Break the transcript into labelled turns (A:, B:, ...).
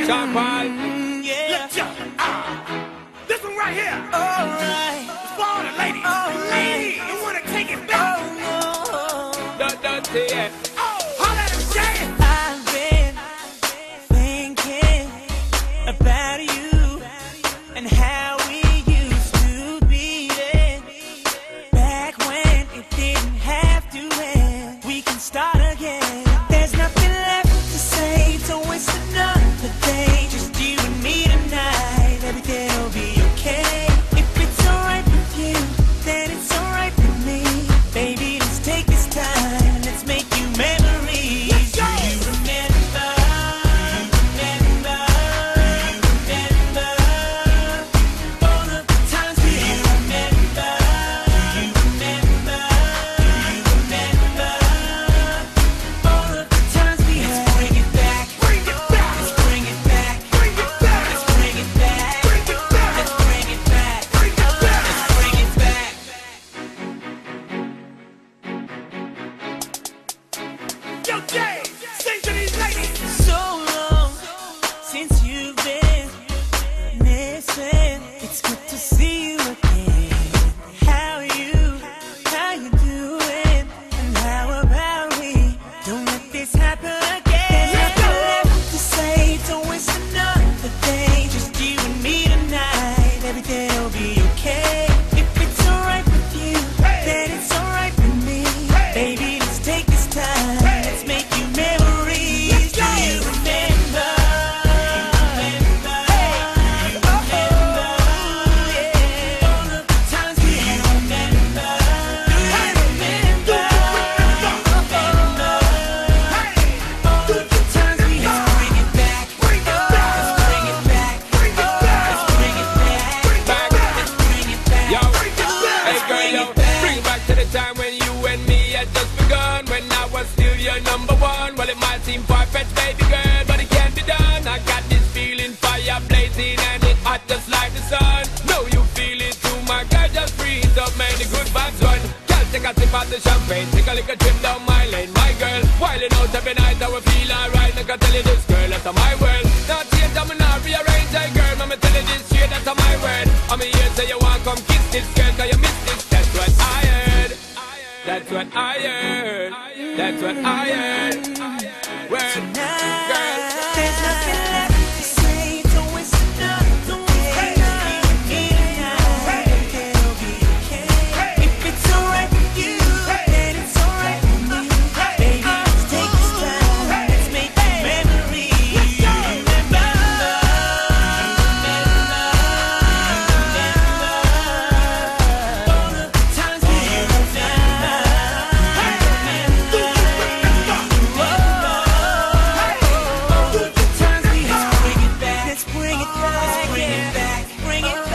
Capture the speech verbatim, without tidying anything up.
A: John Paul.
B: Mm, yeah.
C: Let's jump. Ah. This one right here.
B: All right.
C: It's for all the ladies.
B: All right.
C: Ladies, you want to take it back?
B: Oh, no.
A: Don't, don't say it.
C: Oh, holla at him, Jay.
B: I've been thinking about you and how we used to be then. Back when it didn't have to end. We can start again. There's nothing left to say, to waste another day. Just you and me tonight. Everything will be okay. If it's alright with you, then it's alright with me. Baby, let's take this time. Let's make you memories.
C: Let's go.
B: Do you remember? Do you remember? Do you remember all of the times we had? Do you remember? Do you remember? Do you remember all of the times we had? Let's bring it back.
C: Bring it back.
B: Let's bring it back.
C: Bring it back.
B: Let's bring it back.
C: Bring it back.
B: Let's bring it back.
C: Bring it back.
B: Let's bring it back.
C: Yo, Jay, sing to these ladies.
B: So long since you've been missing. It's good to see you again. How you, how you doing? And how about we don't let this happen again? There's nothing left to say, to waste another day. Just you and me tonight. Everything will be okay. If it's alright with you, then it's alright with me. Baby, let's take this time. Let's make you memories. Do you remember? Remember? Do you remember? Yeah. All of the times we had. Remember? Do you remember? Remember? All of the times we had. Bring it back.
C: Bring it back.
B: Let's bring it back.
C: Bring it back.
B: Let's bring it back.
C: Bring it back.
B: Let's bring it back.
A: Yo,
C: Bring it back.
A: hey girl, yo, bring it back to the time when you and me had just begun. When I was still your number one. Well, it might seem far-fetched, baby girl, but it can't be done. I got this feeling, fire blazing, and it hot just like the sun. Know you feel it too, my girl, just breathe up, man, the good vibes run. Girl, take a sip of the champagne, take a little trip down my lane, my girl. Wilding out every night, I will feel alright. I can tell you this, girl, that's my world. Not change, I'm not rearrange, hey girl, I'ma tell you this straight, that's my word. I'm here, say you want come kiss this girl, cause you miss this. That's what I heard. That's what I heard. That's what I heard. Word, girl.
B: There's nothing left to say, to waste another day. You and me tonight. Everything will be okay. If it's alright with you, then it's alright with me. Baby, let's take this time. Let's make memories. Do you remember? All of the times we had. Let's bring it back, let's bring it back, bring it